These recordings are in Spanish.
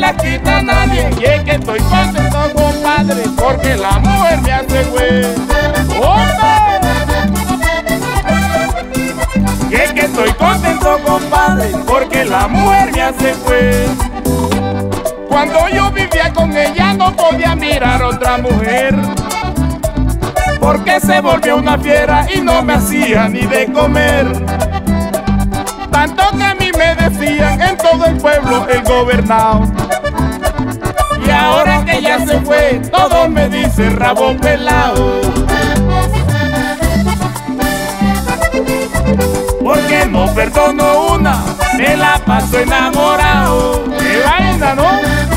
la quita nadie. Y es que estoy contento, compadre, porque la mujer me hace güey. ¡Hombre! Y es que estoy contento, compadre, porque la mujer me hace güey. Cuando yo vivía con ella no podía mirar a otra mujer, porque se volvió una fiera y no me hacía ni de comer. Tanto que a mí me decían en todo el pueblo el gobernado. Y ahora que ya se fue, todos me dicen rabo pelado. Porque no perdono una, me la paso enamorado. ¡Qué vaina, ¿no?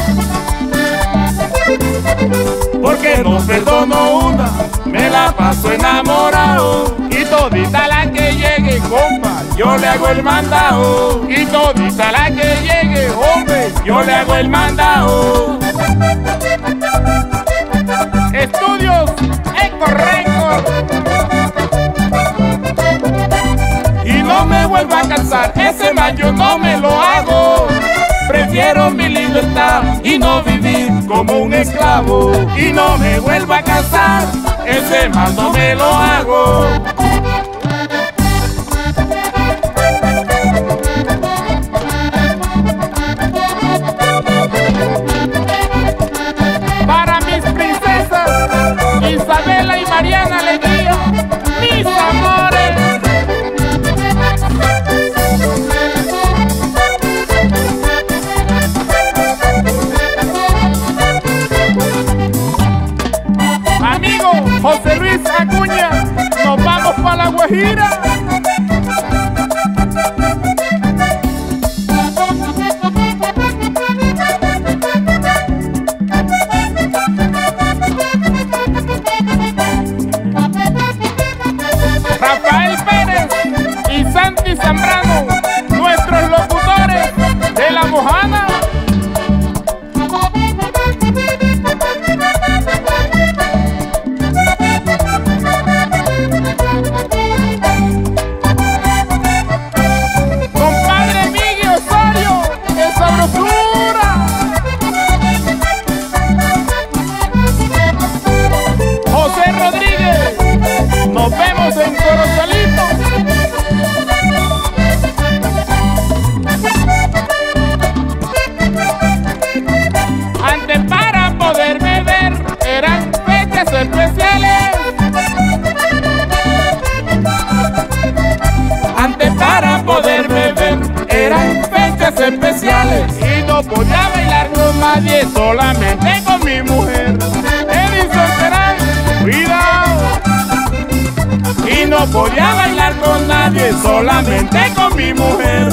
Porque no perdono una, me la paso enamorado. Y todita la que llegue, compa, yo le hago el mandado. Y todita la que llegue, hombre, yo le hago el mandado. Estudios Eco Record. Y no me vuelva a cansar, ese man yo no me lo hago. Prefiero mi libertad y no vivir como un esclavo. Y no me vuelva a casar, ese mal no me lo hago. Para mis princesas, Isabela y Mariana Alegría, mis amores. José Luis Acuña, nos vamos para La Guajira. Rafael Pérez y Santi Zambrano, nuestros locutores de La Mojana. Nos vemos en Corozalito. Antes para poder beber eran fechas especiales. Antes para poder beber eran fechas especiales. Y no podía bailar con nadie, solamente con mi mujer. Edison Terán, cuidado. Y no podía bailar con nadie, solamente con mi mujer.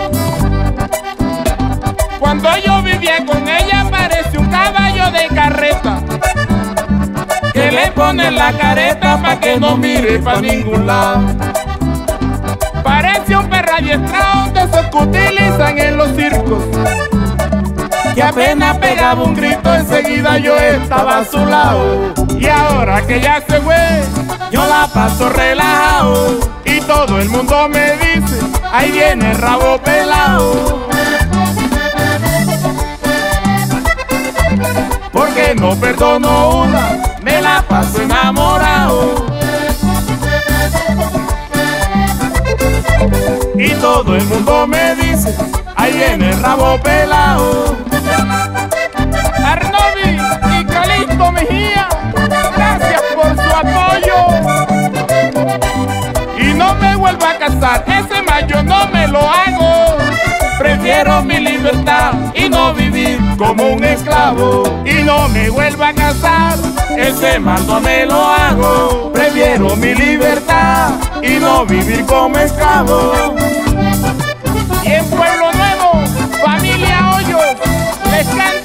Cuando yo vivía con ella parece un caballo de carreta, que le ponen la careta pa' que no mire pa' ningún lado. Parece un perro adiestrado de esos que utilizan en los circos, que apenas pegaba un grito enseguida yo estaba a su lado. Y ahora que ya se fue, yo la paso relajado. Y todo el mundo me dice, ahí viene el rabo pelado. Porque no perdono una, me la paso enamorado. Y todo el mundo me dice, ahí viene el rabo pelado. Arnovi y Calixto Mejía, gracias por su apoyo. Y no me vuelva a casar, ese mayo no me lo hago. Prefiero mi libertad y no vivir como un esclavo. Y no me vuelva a casar, ese mal no me lo hago. Prefiero mi libertad y no vivir como esclavo. Y en Pueblo Nuevo, familia Hoyos, les canta